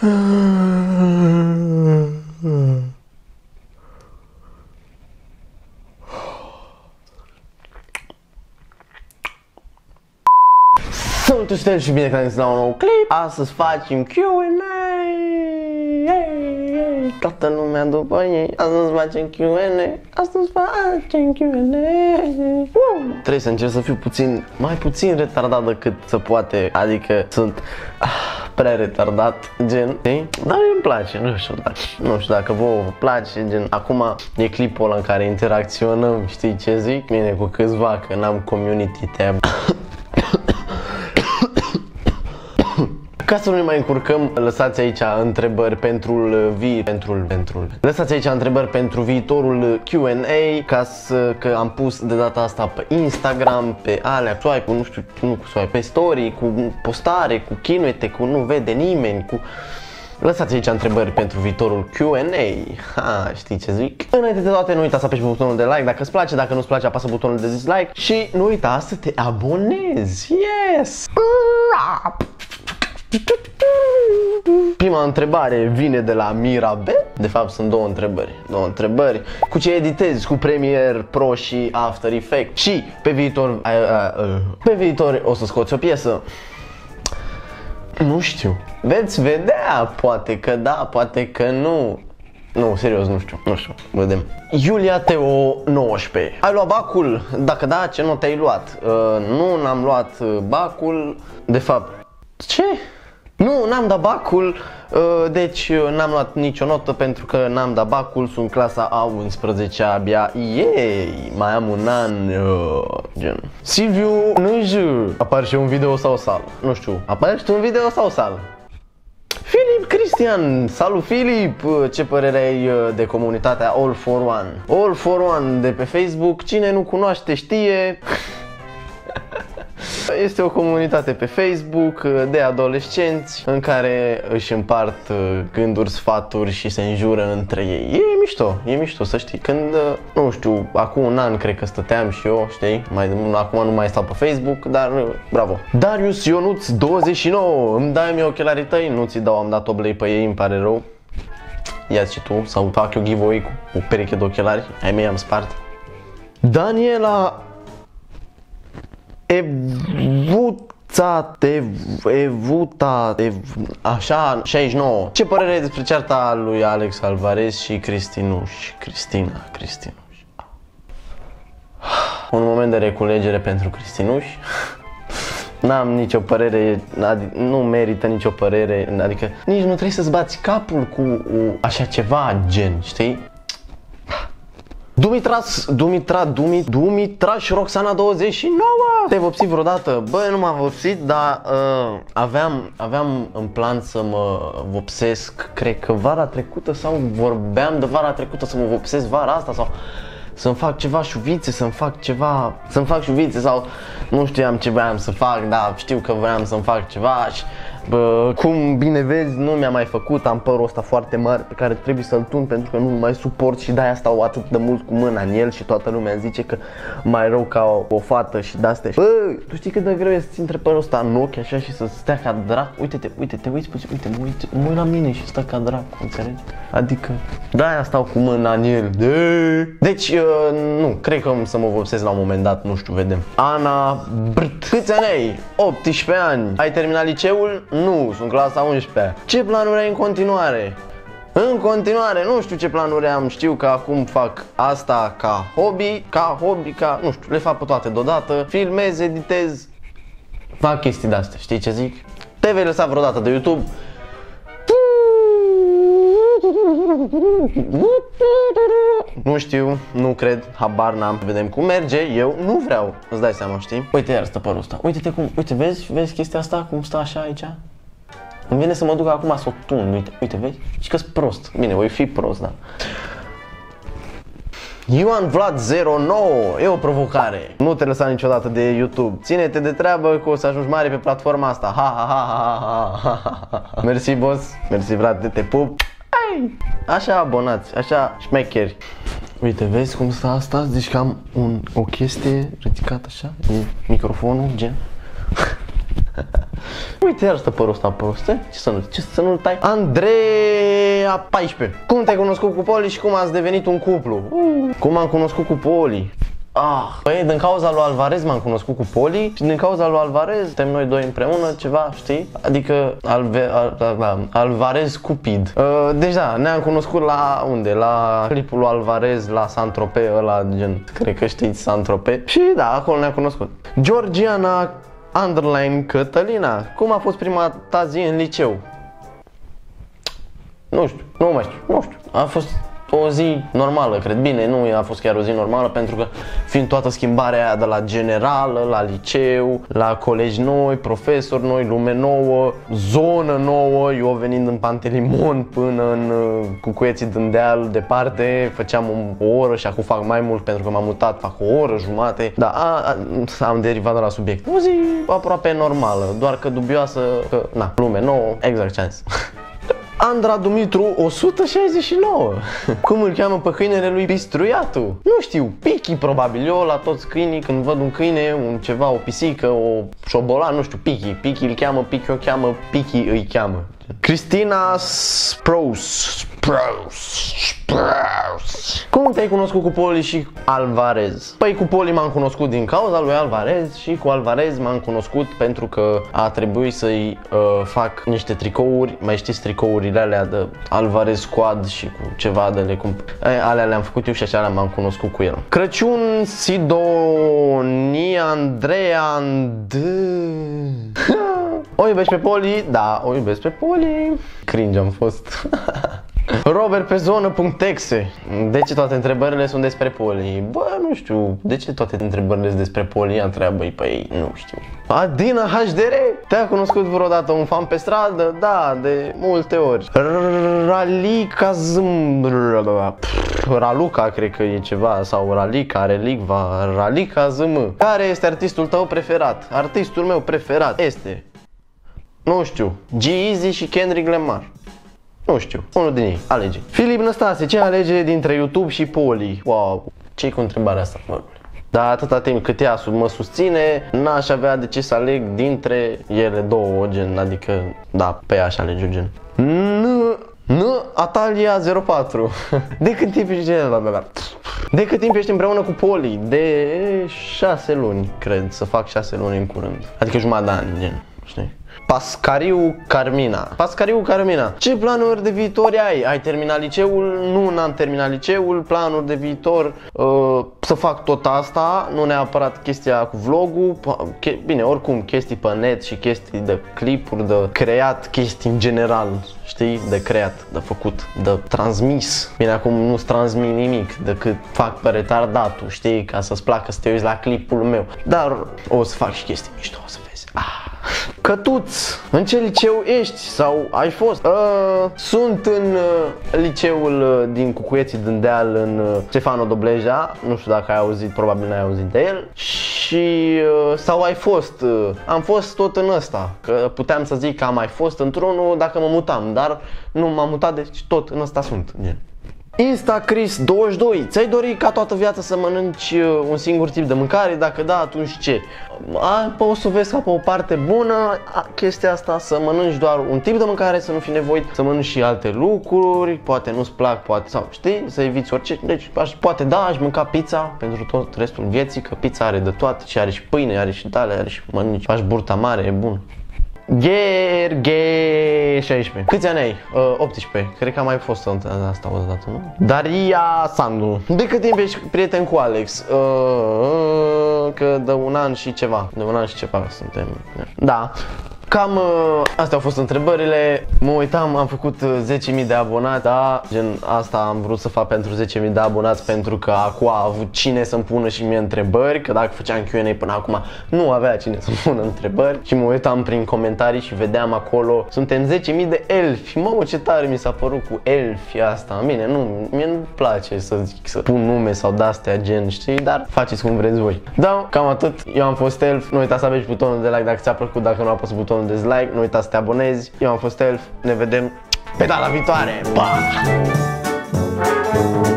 Salut Stel și bine că am zis la un nou clip. Astăzi facem Q&A. Toată lumea după ei. Astăzi facem Q&A. Astăzi facem Q&A. Trebuie să încerc să fiu mai puțin retardat decât se poate. Adică sunt prea retardat, gen, știi? Dar îmi place, nu știu dacă vouă vă place, gen. Acum e clipul ăla în care interacționăm, știi ce zic? Bine cu câțiva, că n-am community tab. Ca să nu ne mai încurcăm, lăsați aici întrebări Lăsați aici întrebări pentru viitorul Q&A, că am pus de data asta pe Instagram, pe alea, swipe, nu știu, nu cu swipe, pe story, cu postare, cu chinuete, cu nu vede nimeni, cu... Lăsați aici întrebări pentru viitorul Q&A. Știi ce zic? Înainte de toate, nu uita să apeși pe butonul de like dacă îți place, dacă nu-ți place, apasă butonul de dislike și nu uita să te abonezi. Yes! Prima întrebare vine de la Mirabel. De fapt sunt două întrebări. Cu ce editezi? Cu Premiere Pro și After Effects? Și pe viitor o să scoți o piesă? Nu știu. Veți vedea, poate că da, poate că nu. Nu, serios, nu știu, vedem. Julia Teo 19. Ai luat bacul? Dacă da, ce notă ai luat? Nu, n-am luat bacul. De fapt, ce? Nu, n-am dat bacul, deci n-am luat nicio notă pentru că n-am dat bacul, sunt clasa a 11 abia, yay, mai am un an, gen. Silviu, nu știu, apare și un video sau sală, nu știu, apare și un video sau sală. Filip Cristian, salut Filip, ce părere ai de comunitatea All for One? All for One de pe Facebook, cine nu cunoaște știe. Este o comunitate pe Facebook de adolescenți în care își împart gânduri, sfaturi și se înjură între ei. E mișto să știi. Când, nu știu, acum un an cred că stăteam și eu, știi? Acum nu mai stau pe Facebook, dar bravo. Darius Ionuț 29, îmi dai mie ochelarii tăi? Nu ți dau, am dat oblei pe ei, îmi pare rău. Ia-ți și tu, sau fac eu giveaway cu o pereche de ochelari, ai mei am spart. Daniela așa, 69. Ce părere ai despre cearta lui Alex Alvarez și Cristina Cristinuș? Un moment de reculegere pentru Cristinuș. N-am nicio părere, nu merită nicio părere, adică nici nu trebuie să-ți bați capul cu așa ceva, gen, știi? Dumitraș Roxana 29. Te-ai vopsit vreodată? Bă, nu m-am vopsit, dar aveam în plan să mă vopsesc, cred că vara trecută, sau vorbeam de vara trecută să mă vopsesc vara asta, sau să-mi fac ceva șuvițe, să-mi fac șuvițe sau nu știam ce vreau să fac, dar știu că vreau să-mi fac ceva și cum bine vezi, nu mi-a mai făcut, am părul ăsta foarte mare pe care trebuie să-l tun pentru că nu mai suport și de-aia stau atât de mult cu mâna în el și toată lumea zice că mai rău ca o fată și de-astea. Bă, tu știi cât de greu e să-ți intre părul ăsta în ochi așa și să stea ca dracu? Uite-te, te uiți puțin, mă uit la mine și stă ca dracu, înțelegi? Adică, de-aia stau cu mâna în el. Deci, nu, cred că să mă vopsesc la un moment dat, nu știu, vedem. Ana Brt. Câți ani ai? 18 ani. Ai terminat liceul? Nu, sunt clasa 11. Ce planuri ai în continuare? În continuare, nu știu ce planuri am, știu că acum fac asta ca hobby, nu știu, le fac pe toate deodată, filmez, editez, fac chestii de-astea, știi ce zic? Te vei lăsa vreodată de YouTube? Nu știu, nu cred, habar n-am, vedem cum merge, eu nu vreau, îți dai seama, știi? Uite iar stă părul ăsta, uite-te cum, uite, vezi chestia asta, cum stă așa aici? Îmi vine să mă duc acum să o tun, uite, vezi? Și că-s prost, bine, voi fi prost, da. Ioan Vlad 09, e o provocare. Nu te lăsa niciodată de YouTube. Ține-te de treabă că o să ajungi mare pe platforma asta. Mersi, boss. Mersi, frate, te pup. Așa abonați, așa șmecheri. Uite, vezi cum stă asta? Zici că am o chestie ridicată așa, microfonul, gen. Uite, iar stă părul ăsta pe ăsta. Ce să nu-l tai? Andreea 14. Cum te-ai cunoscut cu Poli și cum ați devenit un cuplu? Cum am cunoscut cu Poli? Păi din cauza lui Alvarez m-am cunoscut cu Poli și din cauza lui Alvarez suntem noi doi împreună, ceva, știi? Adică Alvarez Cupid. Deci da, ne-am cunoscut la unde? La clipul lui Alvarez la Saint-Tropez, ăla gen, cred că știți Saint-Tropez. Și da, acolo ne-am cunoscut. Georgiana Underline Cătălina, cum a fost prima ta zi în liceu? Nu știu, nu mai știu, nu știu. A fost o zi normală, cred. Bine, nu a fost chiar o zi normală, pentru că fiind toată schimbarea aia de la generală, la liceu, la colegi noi, profesori noi, lume nouă, zonă nouă, eu venind în Pantelimon până în Cucuieții din Deal, departe, făceam o oră și acum fac mai mult pentru că m-am mutat, fac o oră jumate. Da, am derivat de la subiect. O zi aproape normală, doar că dubioasă, că, na, lume nouă, exact ce am zis. Andra Dumitru 169. Cum îl cheamă pe câinele lui Pistruiatu? Nu știu, Pichi probabil. Eu la toți câinii când văd un câine, un ceva, o pisică, o șobolan, nu știu, Pichi. Pichi îl cheamă, Pichi o cheamă, Pichi îi cheamă. Cristina Sprouse. Cum te-ai cunoscut cu Poli și Alvarez? Păi cu Poli m-am cunoscut din cauza lui Alvarez și cu Alvarez m-am cunoscut pentru că a trebuit să-i fac niște tricouri. Mai știți tricourile alea de Alvarez Squad și cu ceva de le alea le-am făcut eu și așa m-am cunoscut cu el. Crăciun Sidonia Andreea O iubești pe Poli? Da, o iubesc pe Poli. Cringe am fost. Robert pe zonă.exe. De ce toate întrebările sunt despre Poli? Bă, nu știu. De ce toate întrebările sunt despre Poli? Întreabă-i pe ei, nu știu. Adina HDR. Te-a cunoscut vreodată un fan pe stradă? Da, de multe ori. Raluca, cred că e ceva. Sau Ralica, Relicva, Ralica ZM. Care este artistul tău preferat? Artistul meu preferat este, nu știu, G-Eazy și Kendrick Lamar. Nu știu, unul din ei, alege. Filip Năstase, ce alege dintre YouTube și Poli? Wow, ce-i cu întrebarea asta, mă? Dar atâta timp cât ea mă susține, n-aș avea de ce să aleg dintre ele două, gen, adică, da, pe ea aș alege, gen. Atalia 04. De cât timp ești De cât timp ești împreună cu Poli? De 6 luni, cred, să fac 6 luni în curând. Adică jumătate de ani, gen, știi? Pascariu Carmina. Ce planuri de viitor ai? Ai terminat liceul? Nu, n-am terminat liceul. Planuri de viitor, să fac tot asta, nu neapărat chestia cu vlogul. Bine, oricum, chestii pe net și chestii de clipuri, de creat, chestii în general, știi? De creat, de făcut, de transmis. Bine, acum nu-ți transmit nimic decât fac pe retardatul, știi? Ca să-ți placă să te uiți la clipul meu. Dar o să fac și chestii mișto, o să vezi. Cătuț, în ce liceu ești sau ai fost? Sunt în liceul din Cucuieții din Deal, în Stefano Dobleja. Nu știu dacă ai auzit, probabil n-ai auzit de el. Și sau ai fost? Am fost tot în ăsta. Că puteam să zic că am mai fost într-unul dacă mă mutam, dar nu m-am mutat, deci tot în ăsta sunt. InstaChris22, ți-ai dori ca toată viața să mănânci un singur tip de mâncare? Dacă da, atunci ce? O să vezi ca pe o parte bună chestia asta, să mănânci doar un tip de mâncare, să nu fii nevoit să mănânci și alte lucruri, poate nu-ți plac, poate, sau știi, să eviți orice. Deci poate da, aș mânca pizza pentru tot restul vieții, că pizza are de toate și are și pâine, are și tale, are și mănânci, faci burta mare, e bun. Gherghe 16. Câți ani ai? 18. Cred că am mai fost asta o dată, nu? Daria Sandu. De cât timp ești prieten cu Alex? Că de un an și ceva. De un an și ceva suntem. Da. Cam astea au fost întrebările. Mă uitam, am făcut 10.000 de abonați, da? Gen asta am vrut să fac pentru 10.000 de abonați, pentru că acum a avut cine să-mi pună și mie întrebări. Că dacă făceam Q&A până acum nu avea cine să-mi pună întrebări. Și mă uitam prin comentarii și vedeam acolo, suntem 10.000 de elfi. Mamă, ce tare mi s-a părut cu elfi asta. Bine, mie nu-mi place să zic, să pun nume sau de-astea gen, știi? Dar faceți cum vreți voi. Da, cam atât. Eu am fost Elf. Nu uita să apeși butonul de like dacă ți-a plăcut, dacă nu a apăsat butonul de dislike, nu uita să te abonezi. Eu am fost Elf, ne vedem pe data viitoare. Pa!